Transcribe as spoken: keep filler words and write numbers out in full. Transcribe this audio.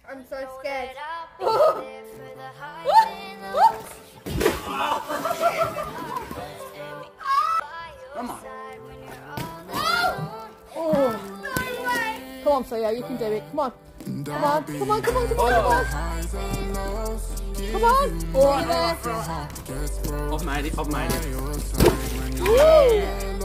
I'm so scared. Come on. Oh. Come on, Theo, you can do it. Come on. Come on, come on, come on, come on, come on. Come on. Oh, there. I've made it, I've made it. Woo.